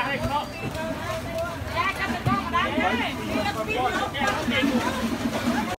Hãy subscribe cho kênh Ghiền Mì Gõ để không bỏ lỡ những video hấp dẫn.